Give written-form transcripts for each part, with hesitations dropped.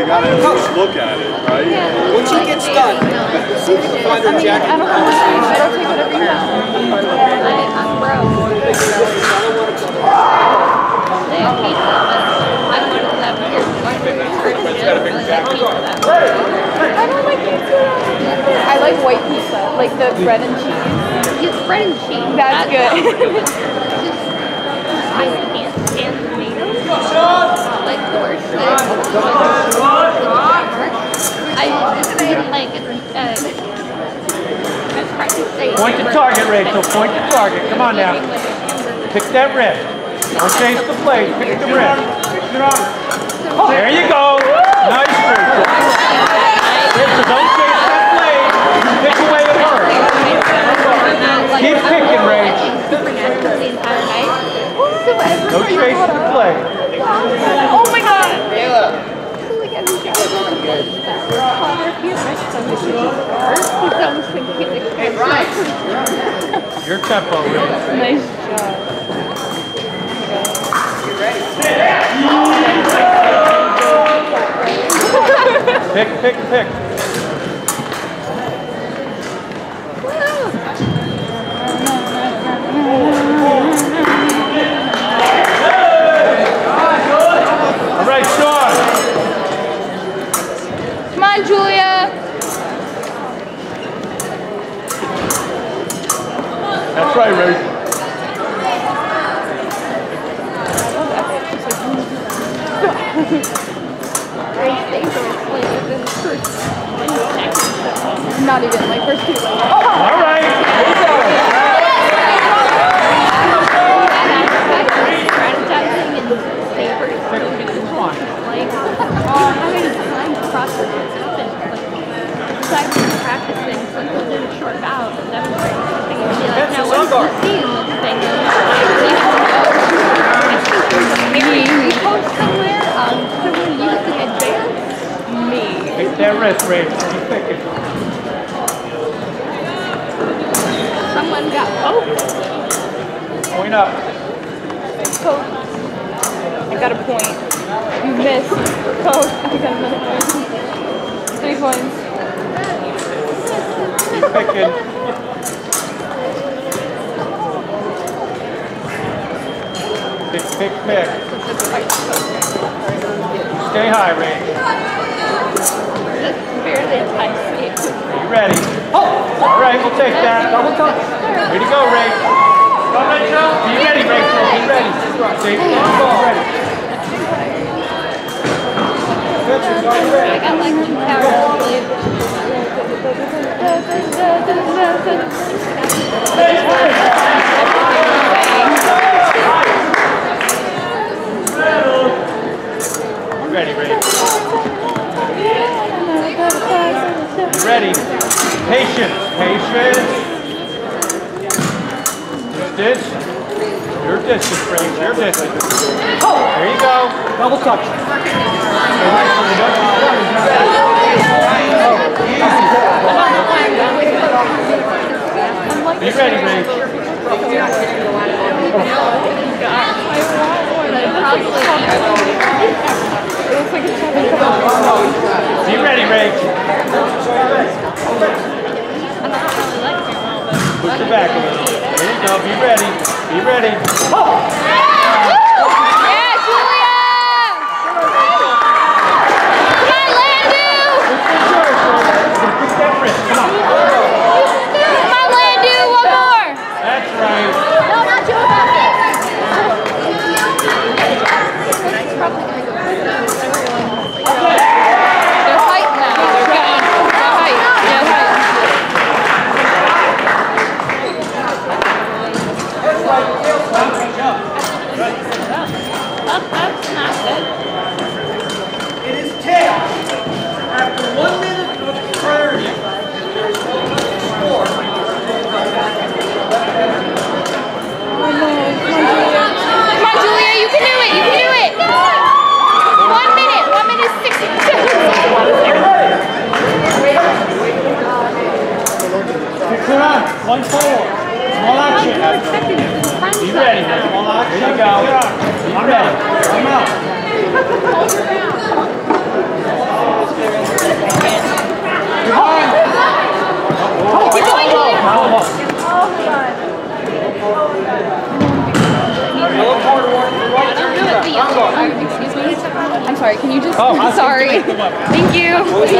gotta at least look at it, right? When she gets done, see if you can find her jacket. I don't take whatever you want. I'm broke. They have pizza, but I wanted that weird I don't like pizza. I like white pizza, like the bread and cheese. It's bread and cheese. That's good. I can't stand tomatoes. Like the worst thing. I just eat like Point to target, Rachel. Point to target. Come on now. Pick that rib. Don't chase the plate. Pick the rib. There you go. Nice, Rachel. Rachel, don't chase that plate. Pick away at her. Keep picking, Rachel. Don't chase the plate. Oh my God. Your tempo, Rachel. Nice job. Pick. All right, Sean. Come on, Julia. That's right, Rachel. Not even like first two. All right. Strategizing and savoring food. Like, how many times process this happens? Like, besides practicing, so it's in a short bout, demonstrating something, and be like, now what do you see in this thing? We post somewhere, someone using advanced me. Take that rest, Rachel. Keep picking. Someone got poked. Point up. Coach, I got a point. You missed. Coach, I got another point. 3 points. Keep picking. Pick. Stay high, Ray. That's barely a high speed. You ready? Oh! All right, we'll take that. Double touch. Way to go, Ray. Go, Rachel. Be ready, Rachel. Be ready. Stay ready. I got like 2 hours of sleep. Ready, Ray. You ready? Patience. Distance. Your distance, Ray. Your distance. There you go. Double touch. Be ready, Ray. Be ready, Ray. Push your back a little. There you go. Be ready. Be ready. Oh! Yeah, Julia! Come on, Landu! Pick that wrist. Come on. Come on, Landu, one more! That's right. No, not Julia! They're fighting now. They're fighting. That's not good. It is tails. After 1 minute of priority, score. Come on, Julia, you can do it. 1 minute. 1 minute, 60 seconds. Come on. 1 forward. Small action. Be ready, man. Small action. Here you go. Be ready. Come out. Keep going, Julia. Excuse me. I'm sorry. Can you just? Sorry. Thank you.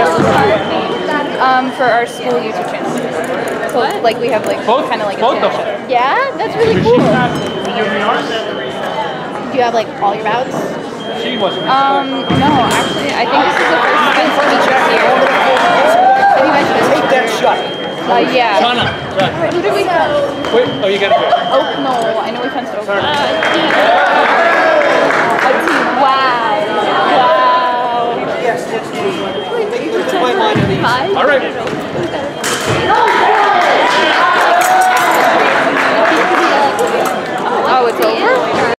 For our school YouTube channel. So like we have like kind of like a both of channel. them. Yeah, that's really cool. She's not. You give me ours? Do you have like all your bouts? She wasn't. No, actually, I think this is the first feature here. Have you guys Take that shot. yeah. Shana. Who did we have? Wait. Oh, you got it. Oh no, I know we fenced over. Sorry. A team. Wow. Wow. Yes, that's true. It's my mind at ease. All right. Oh, it's over?